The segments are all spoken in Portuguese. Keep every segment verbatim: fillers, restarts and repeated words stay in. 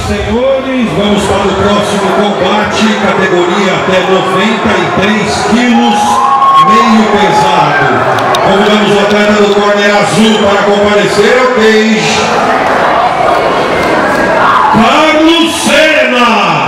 senhores, vamos para o próximo combate, categoria até noventa e três quilos, meio pesado. Convidamos o atleta do corner azul para comparecer ao cage, Carlos Sena.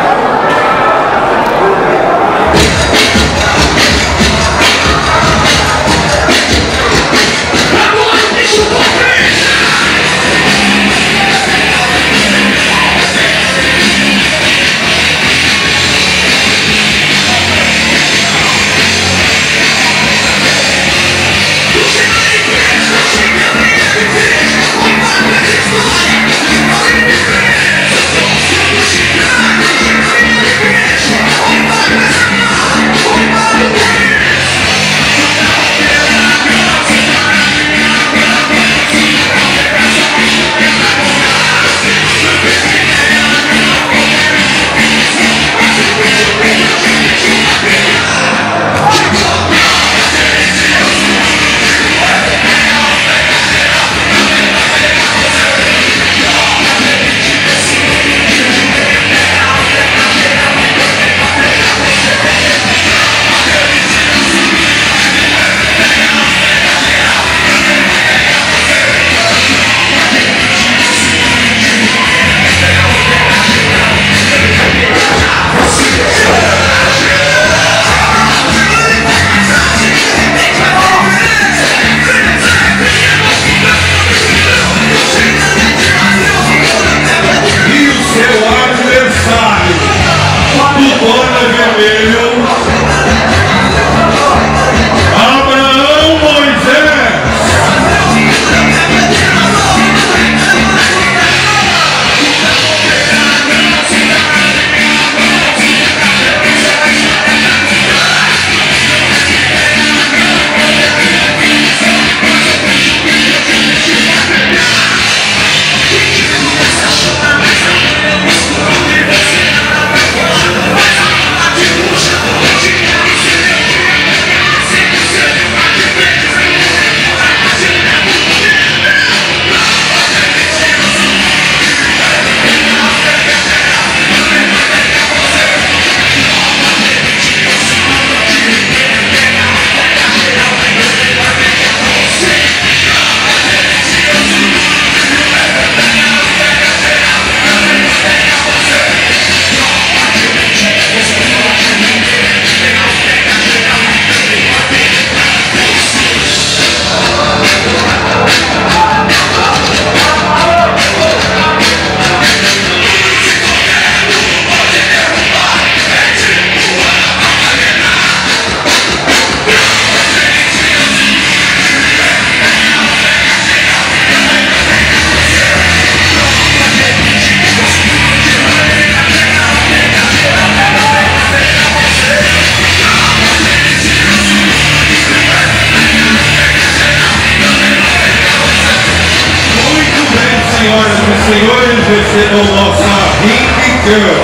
Senhores, recebam nossa Ring Girl,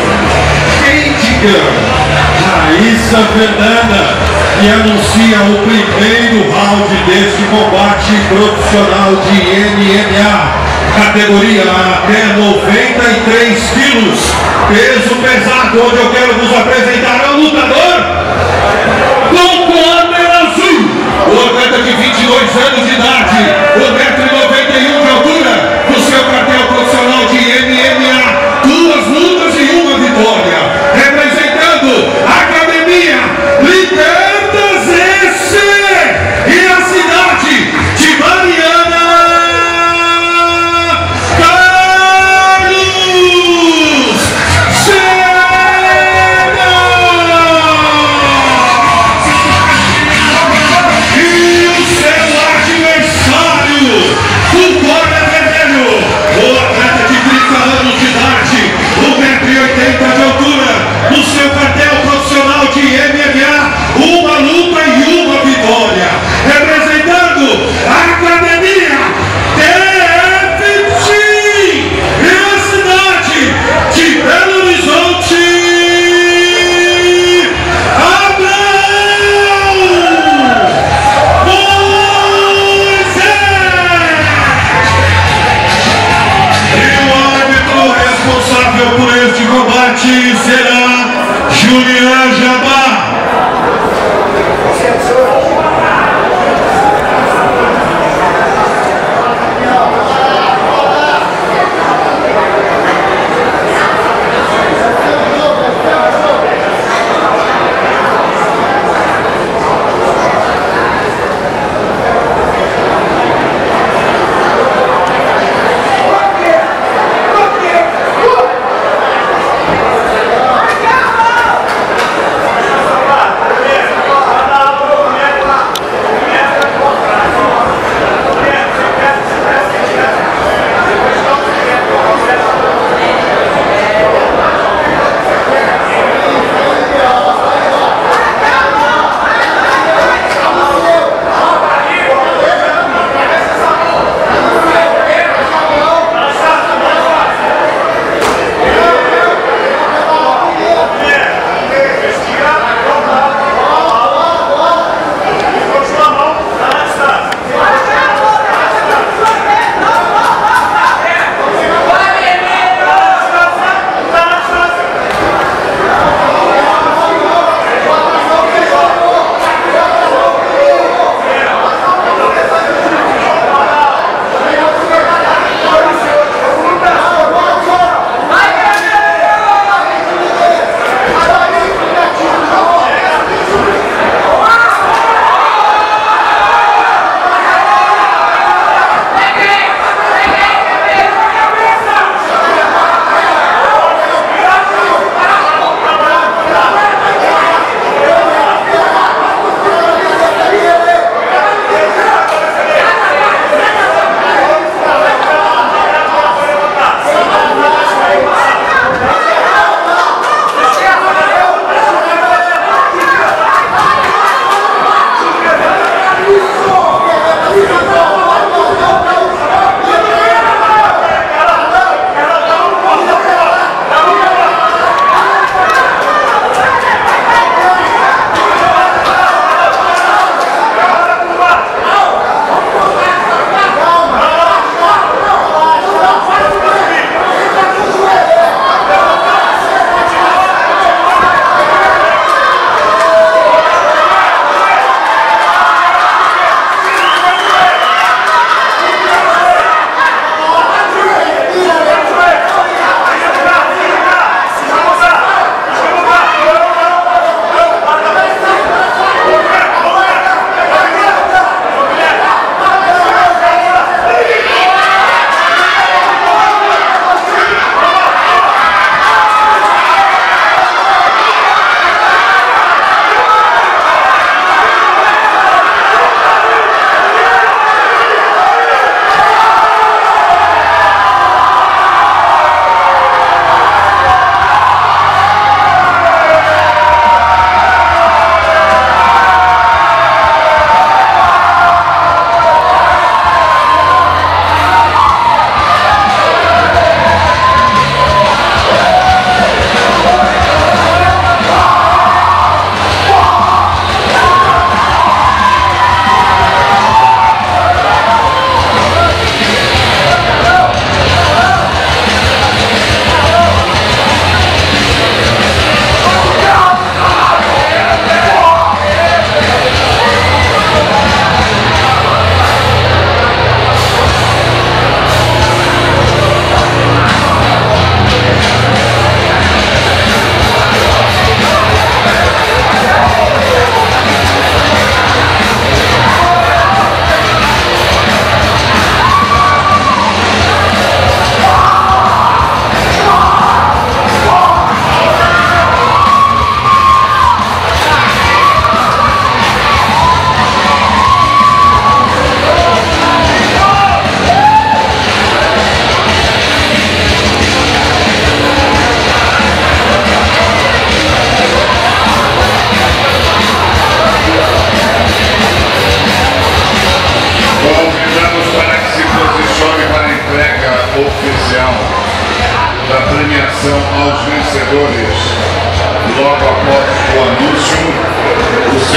Cage Girl, Raíssa Fernanda, que anuncia o primeiro round deste combate profissional de M M A, categoria até noventa e três quilos, peso pesado, onde eu quero vos apresentar o lutador com corner azul, o atleta de vinte e dois anos de idade, um metro e noventa e um de altura, no seu cartel profissional de M M A, duas lutas e uma vitória, representando a academia Libertas S e a cidade de Mariana, Carlos Sena. E o seu adversário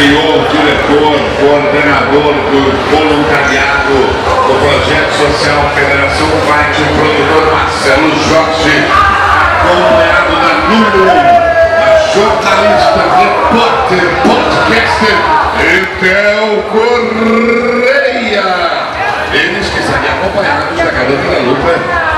senhor diretor, coordenador do voluntariado do Projeto Social Federação Fight, o produtor Marcelo Jorge, acompanhado da número um, a jornalista, repórter, podcaster, Etel Correia. Eles que estavam acompanhados da garota da lupa.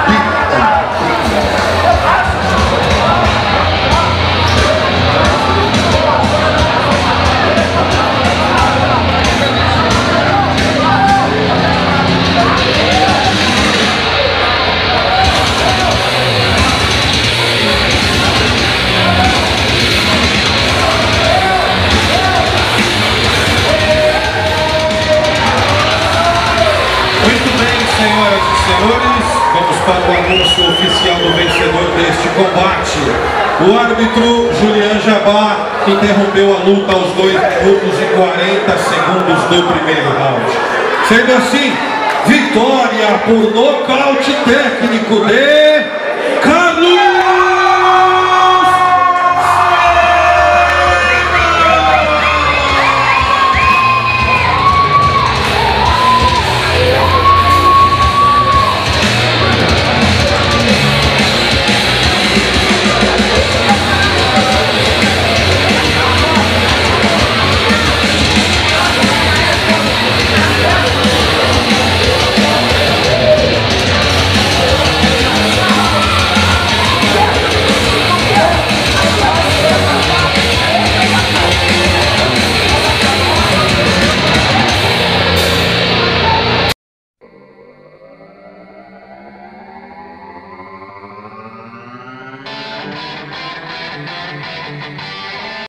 Senhoras e senhores, vamos para o anúncio oficial do vencedor deste combate. O árbitro Julian Jabá interrompeu a luta aos dois minutos e quarenta segundos do primeiro round. Sendo assim, vitória por nocaute técnico de